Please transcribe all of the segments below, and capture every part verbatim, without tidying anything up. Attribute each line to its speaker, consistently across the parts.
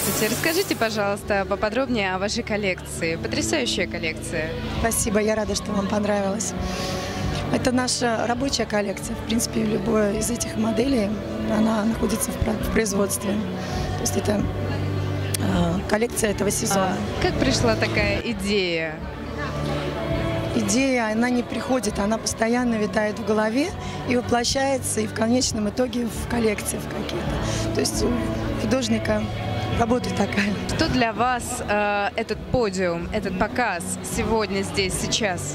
Speaker 1: Здравствуйте. Расскажите, пожалуйста, поподробнее о вашей коллекции. Потрясающая коллекция.
Speaker 2: Спасибо, я рада, что вам понравилось. Это наша рабочая коллекция. В принципе, любая из этих моделей, она находится в производстве. То есть это э, коллекция этого сезона.
Speaker 1: А как пришла такая идея?
Speaker 2: Идея, она не приходит, она постоянно витает в голове и воплощается, и в конечном итоге в коллекции в какие-то. То есть у художника работа такая.
Speaker 1: Что для вас э, этот подиум, этот показ сегодня, здесь, сейчас?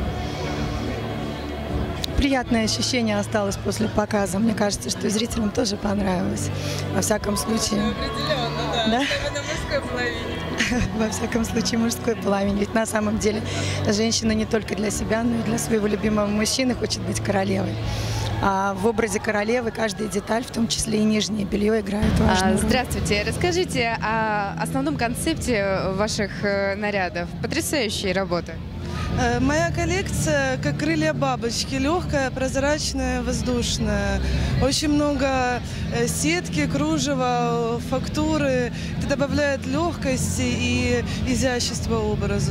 Speaker 2: Приятное ощущение осталось после показа. Мне кажется, что зрителям тоже понравилось. Во всяком случае.
Speaker 3: Определенно, да.
Speaker 2: Да?
Speaker 3: Особенно в мужской половине.
Speaker 2: Во всяком случае, мужской половине. Ведь на самом деле женщина не только для себя, но и для своего любимого мужчины хочет быть королевой. А в образе королевы каждая деталь, в том числе и нижнее белье, играет важную роль.
Speaker 1: Здравствуйте. Расскажите о основном концепте ваших нарядов. Потрясающие работы.
Speaker 3: Моя коллекция как крылья бабочки, легкая, прозрачная, воздушная. Очень много сетки, кружева, фактуры. Это добавляет легкости и изящества образу.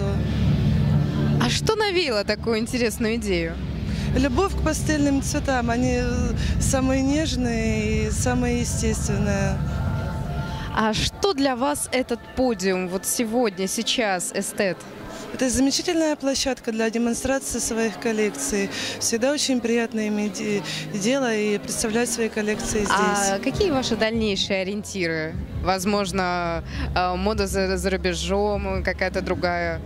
Speaker 1: А что навеяло такую интересную идею?
Speaker 3: Любовь к пастельным цветам. Они самые нежные и самые естественные.
Speaker 1: А что для вас этот подиум вот сегодня, сейчас, эстет?
Speaker 3: Это замечательная площадка для демонстрации своих коллекций. Всегда очень приятно иметь дело и представлять свои коллекции здесь.
Speaker 1: А какие ваши дальнейшие ориентиры? Возможно, мода за, за рубежом, какая-то другая?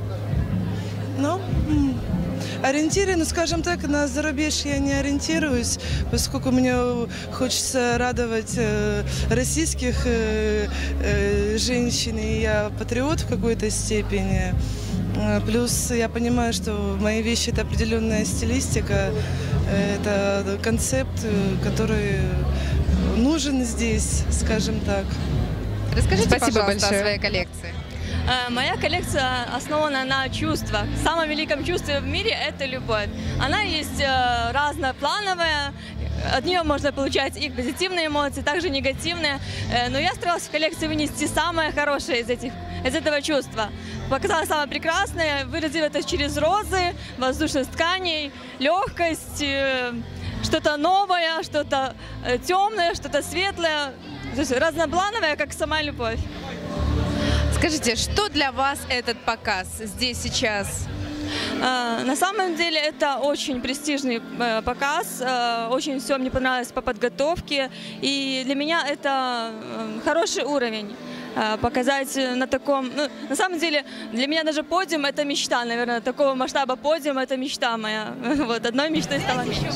Speaker 3: Ну, ориентиры, ну, скажем так, на зарубеж я не ориентируюсь, поскольку мне хочется радовать э, российских э, э, женщин, и я патриот в какой-то степени. Плюс я понимаю, что мои вещи – это определенная стилистика, это концепт, который нужен здесь, скажем так.
Speaker 1: Расскажите, Спасибо пожалуйста, большое.
Speaker 3: о
Speaker 1: своей коллекции.
Speaker 4: Моя коллекция основана на чувствах. Самое великое чувство в мире – это любовь. Она есть разноплановая. От нее можно получать и позитивные эмоции, также негативные. Но я старалась в коллекции вынести самое хорошее из, этих, из этого чувства. Показала самое прекрасное, выразила это через розы, воздушность тканей, легкость, что-то новое, что-то темное, что-то светлое. То есть разноплановое, как сама любовь.
Speaker 1: Скажите, что для вас этот показ здесь, сейчас?
Speaker 4: На самом деле это очень престижный показ, очень все мне понравилось по подготовке, и для меня это хороший уровень. Показать на таком... Ну, на самом деле, для меня даже подиум – это мечта, наверное, такого масштаба подиума – это мечта моя. Вот, одной мечтой стала меньше.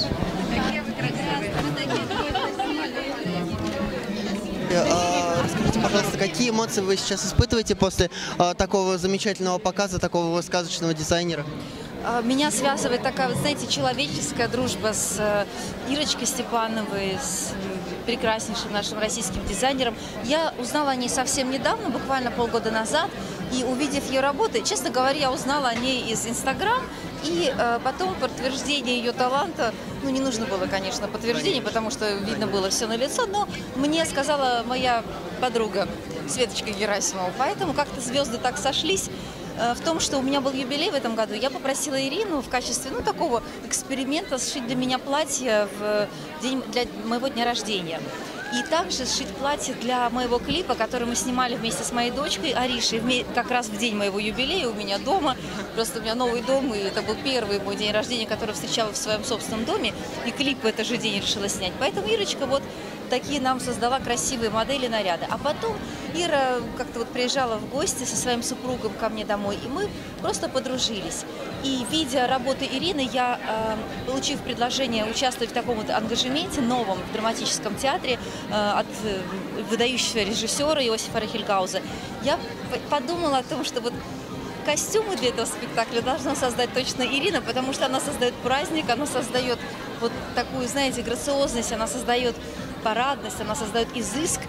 Speaker 5: Расскажите, пожалуйста, какие эмоции вы сейчас испытываете после а, такого замечательного показа, такого сказочного дизайнера?
Speaker 6: Меня связывает такая, вы знаете, человеческая дружба с Ирочкой Степановой, с прекраснейшим нашим российским дизайнером. Я узнала о ней совсем недавно, буквально полгода назад, и увидев ее работы, честно говоря, я узнала о ней из Инстаграм, и э, потом подтверждение ее таланта, ну не нужно было, конечно, подтверждение, потому что видно было все на лицо, но мне сказала моя подруга Светочка Герасимова, поэтому как-то звезды так сошлись. В том, что у меня был юбилей в этом году, я попросила Ирину в качестве, ну, такого эксперимента сшить для меня платье в день, для моего дня рождения. И также сшить платье для моего клипа, который мы снимали вместе с моей дочкой Аришей, как раз в день моего юбилея у меня дома. Просто у меня новый дом, и это был первый мой день рождения, который встречала в своем собственном доме. И клип в этот же день решила снять. Поэтому Ирочка вот такие нам создала красивые модели наряда. А потом Ира как-то вот приезжала в гости со своим супругом ко мне домой, и мы просто подружились. И видя работы Ирины, я, э, получив предложение участвовать в таком вот ангажементе новом в драматическом театре э, от э, выдающегося режиссера Иосифа Рахельгауза, я подумала о том, что вот костюмы для этого спектакля должна создать точно Ирина, потому что она создает праздник, она создает вот такую, знаете, грациозность, она создает парадность, она создает изыск.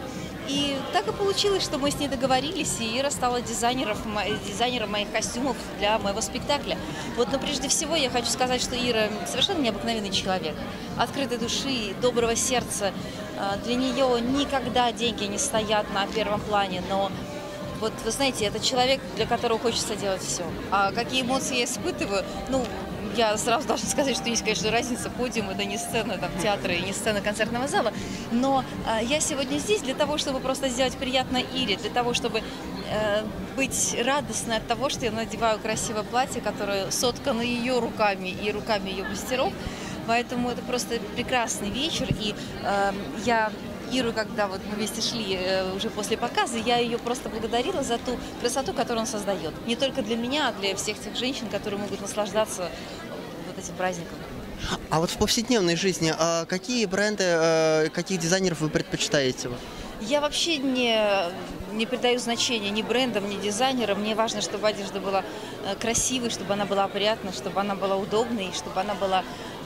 Speaker 6: И так и получилось, что мы с ней договорились, и Ира стала дизайнером, дизайнером моих костюмов для моего спектакля. Вот, но прежде всего я хочу сказать, что Ира совершенно необыкновенный человек, открытой души, доброго сердца. Для нее никогда деньги не стоят на первом плане, но вот вы знаете, это человек, для которого хочется делать все. А какие эмоции я испытываю, ну, я сразу должна сказать, что есть, конечно, разница. Подиум — это не сцена там, театра и не сцена концертного зала. Но э, я сегодня здесь для того, чтобы просто сделать приятно Ире, для того, чтобы э, быть радостной от того, что я надеваю красивое платье, которое соткано ее руками и руками ее мастеров. Поэтому это просто прекрасный вечер. И э, я Иру, когда вот мы вместе шли э, уже после показа, я ее просто благодарила за ту красоту, которую он создает. Не только для меня, а для всех тех женщин, которые могут наслаждаться вот этим праздником.
Speaker 5: А вот в повседневной жизни а какие бренды, а каких дизайнеров вы предпочитаете?
Speaker 6: Я вообще не, не придаю значения ни брендам, ни дизайнерам. Мне важно, чтобы одежда была красивой, чтобы она была опрятной, чтобы она была удобной, чтобы она была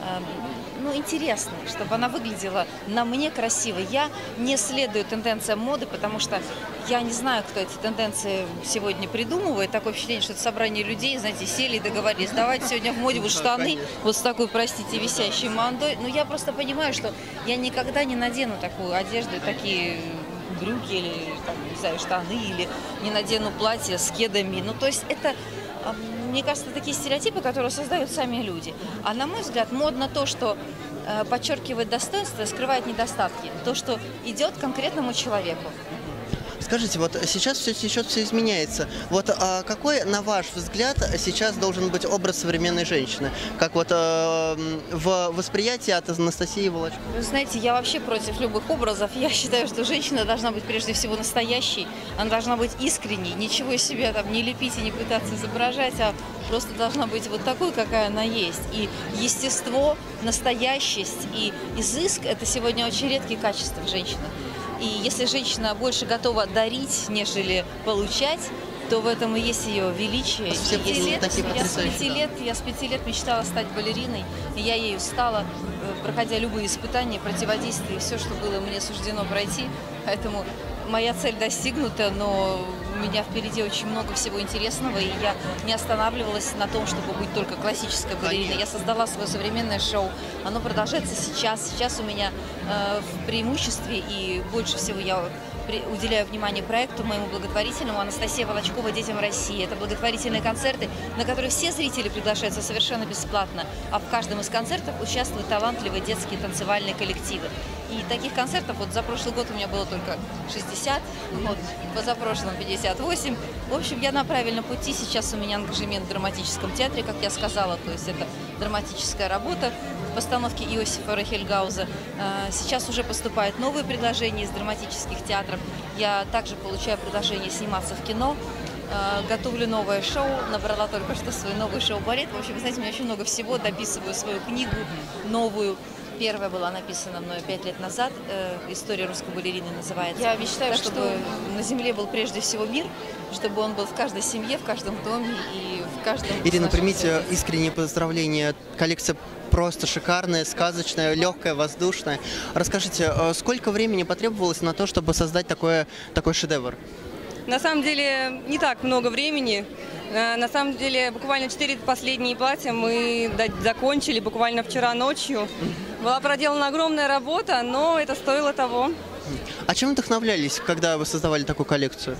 Speaker 6: ну, интересной, чтобы она выглядела на мне красиво. Я не следую тенденциям моды, потому что я не знаю, кто эти тенденции сегодня придумывает. Такое впечатление, что это собрание людей, знаете, сели и договорились. Давайте сегодня в моде вот штаны, вот с такой, простите, висящей мандой. Но я просто понимаю, что я никогда не надену такую одежду, такие брюки или, там, не знаю, штаны, или не надену платье с кедами. Ну, то есть это... Мне кажется, такие стереотипы, которые создают сами люди. А на мой взгляд, модно то, что э, подчеркивает достоинство, скрывает недостатки. То, что идет конкретному человеку.
Speaker 5: Скажите, вот сейчас все течет, все изменяется. Вот а какой, на ваш взгляд, сейчас должен быть образ современной женщины? Как вот а, в восприятии от Анастасии Волочковой?
Speaker 6: Вы знаете, я вообще против любых образов. Я считаю, что женщина должна быть прежде всего настоящей. Она должна быть искренней. Ничего из себя там не лепить и не пытаться изображать, а просто должна быть вот такой, какая она есть. И естество, настоящесть и изыск – это сегодня очень редкие качества в женщинах. И если женщина больше готова дарить, нежели получать, то в этом и есть ее величие.
Speaker 5: Все
Speaker 6: и лет,
Speaker 5: такие
Speaker 6: я, с пяти
Speaker 5: да.
Speaker 6: лет, я с пяти лет мечтала стать балериной, и я ею стала, проходя любые испытания, противодействия, все, что было мне суждено пройти. Поэтому моя цель достигнута, но у меня впереди очень много всего интересного, и я не останавливалась на том, чтобы быть только классической балериной. Я создала свое современное шоу. Оно продолжается сейчас. Сейчас у меня э, в преимуществе, и больше всего я уделяю внимание проекту моему благотворительному «Анастасия Волочкова. Детям России». Это благотворительные концерты, на которые все зрители приглашаются совершенно бесплатно, а в каждом из концертов участвуют талантливые детские танцевальные коллективы. И таких концертов, вот за прошлый год у меня было только шестьдесят, вот, позапрошлым пятьдесят восемь. В общем, я на правильном пути. Сейчас у меня ангажемент в драматическом театре, как я сказала, то есть это драматическая работа в постановке Иосифа Рахельгауза. Сейчас уже поступают новые предложения из драматических театров. Я также получаю предложение сниматься в кино. Готовлю новое шоу, набрала только что свой новый шоу-балет. В общем, знаете, у меня очень много всего, дописываю свою книгу новую. Первая была написана мной пять лет назад. «История русской балерины» называется. Я мечтаю, так чтобы что... на земле был прежде всего мир, чтобы он был в каждой семье, в каждом доме и в каждом...
Speaker 5: Ирина, примите искренние поздравления. Коллекция просто шикарная, сказочная, легкая, воздушная. Расскажите, сколько времени потребовалось на то, чтобы создать такое, такой шедевр?
Speaker 7: На самом деле не так много времени. На самом деле буквально четыре последние платья мы закончили буквально вчера ночью. Была проделана огромная работа, но это стоило того.
Speaker 5: А чем вдохновлялись, когда вы создавали такую коллекцию?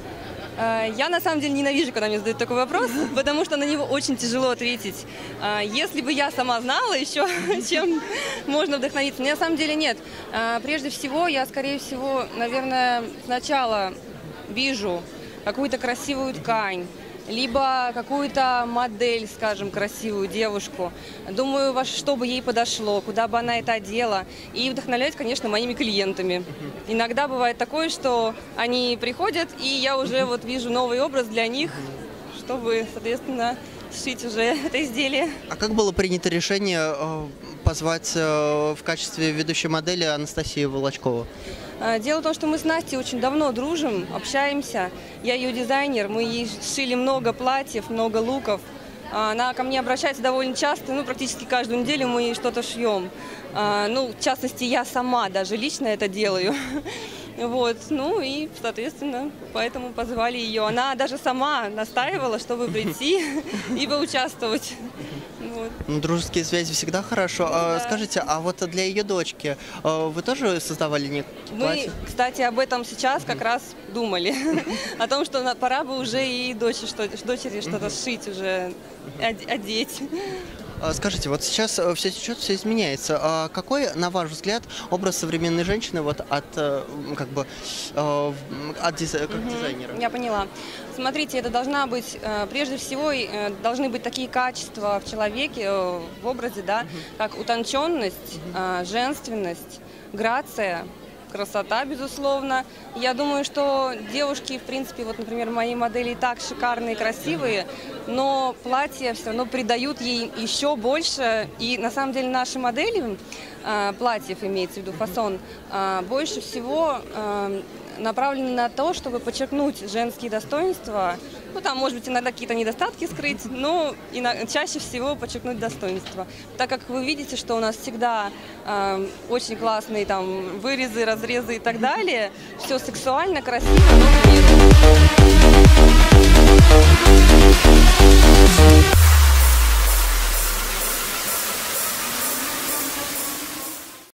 Speaker 7: Я на самом деле ненавижу, когда мне задают такой вопрос, потому что на него очень тяжело ответить. Если бы я сама знала еще, чем можно вдохновиться, но на самом деле нет. Прежде всего, я, скорее всего, наверное, сначала вижу какую-то красивую ткань, либо какую-то модель, скажем, красивую девушку. Думаю, во что бы ей подошло, куда бы она это одела. И вдохновляюсь, конечно, моими клиентами. Иногда бывает такое, что они приходят, и я уже вот вижу новый образ для них, чтобы, соответственно, сшить уже это изделие.
Speaker 5: А как было принято решение позвать в качестве ведущей модели Анастасию Волочкову?
Speaker 7: Дело в том, что мы с Настей очень давно дружим, общаемся. Я ее дизайнер, мы ей сшили много платьев, много луков. Она ко мне обращается довольно часто, ну, практически каждую неделю мы ей что-то шьем. Ну, в частности, я сама даже лично это делаю. Вот, ну и, соответственно, поэтому позвали ее. Она даже сама настаивала, чтобы прийти и поучаствовать. Вот.
Speaker 5: Ну, дружеские связи всегда хорошо. А,
Speaker 7: Да.
Speaker 5: Скажите, а вот для ее дочки а, вы тоже создавали некие
Speaker 7: Мы,
Speaker 5: платья?
Speaker 7: кстати, об этом сейчас как раз думали. О том, что на- пора бы уже и дочери что- дочери что-то сшить уже, од- одеть.
Speaker 5: А, Скажите, вот сейчас все течет, все изменяется. А какой, на ваш взгляд, образ современной женщины вот от, э, м, как бы, э, в- от диз- как дизайнера?
Speaker 7: Я поняла. Смотрите, это должна быть, э, прежде всего, э, должны быть такие качества в человеке, э, в образе, да, как утонченность, э, женственность, грация, красота, безусловно. Я думаю, что девушки, в принципе, вот, например, мои модели и так шикарные, красивые, но платья все равно придают ей еще больше. И на самом деле наши модели э, платьев, имеется в виду фасон, э, больше всего э, направлены на то, чтобы подчеркнуть женские достоинства. Ну, там, может быть, иногда какие-то недостатки скрыть, но ино- чаще всего подчеркнуть достоинства. Так как вы видите, что у нас всегда э, очень классные там вырезы, разрезы и так далее, все сексуально, красиво, но при этом